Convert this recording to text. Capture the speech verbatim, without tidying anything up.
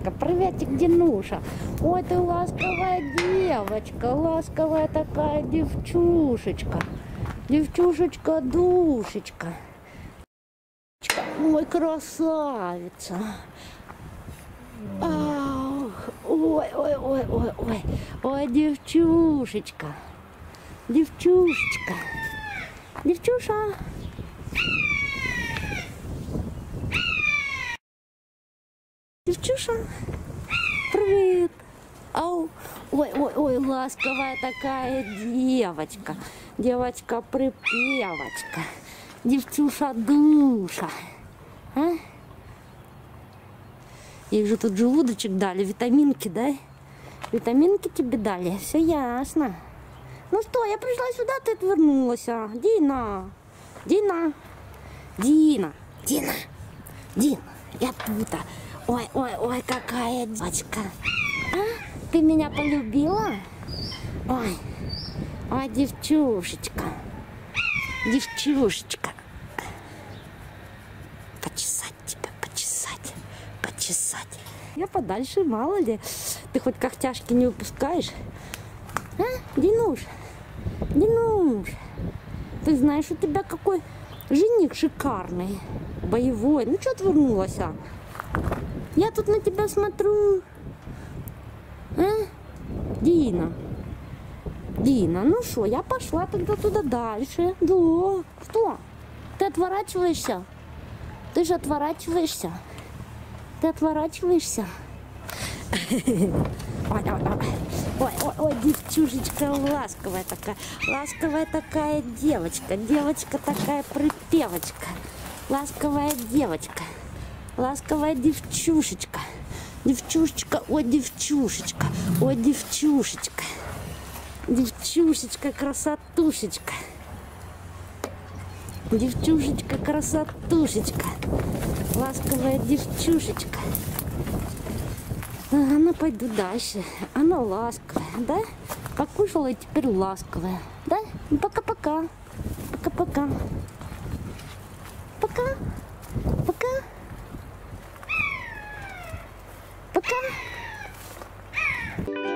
девочка. Приветик, Динуша. Ой, ты ласковая девочка, ласковая такая девчушечка. Девчушечка, душечка. Ой, красавица. Ах, ой, ой, ой, ой, ой. Ой, девчушечка. Девчушечка. Девчуша. Девчуша. Привет. Ау. Ой, ой, ой, ласковая такая девочка. Девочка-припевочка. Девчуша-душа. А? Ей же тут желудочек дали, витаминки, да? Витаминки тебе дали, все ясно. Ну что, я пришла сюда, ты отвернулась, а? Дина, Дина, Дина, Дина, Дина, я тут. Ой, ой, ой, какая девочка. А? Ты меня полюбила? Ой, ой, девчушечка, девчушечка. Почесать тебя, почесать, почесать. Я подальше, мало ли. Ты хоть когтяшки не выпускаешь? А, Динуш? Динуш, ты знаешь, у тебя какой жених шикарный, боевой. Ну, что отвернулась, а? Я тут на тебя смотрю. А? Дина. Дина, ну что, я пошла тогда туда дальше. Да. Что? Ты отворачиваешься? Ты же отворачиваешься. Ты отворачиваешься. Ой, ой, ой, ой, ой, ой, девчушечка ласковая такая, ласковая такая девочка, девочка такая припевочка, ласковая девочка, ласковая девчушечка, девчушечка, ой, девчушечка, ой, девчушечка, девчушечка, красотушечка, девчушечка, красотушечка, ласковая девчушечка. Она пойду дальше. Она ласковая, да? Покушала и теперь ласковая, да? Пока-пока. Пока-пока. Пока. Пока. Пока.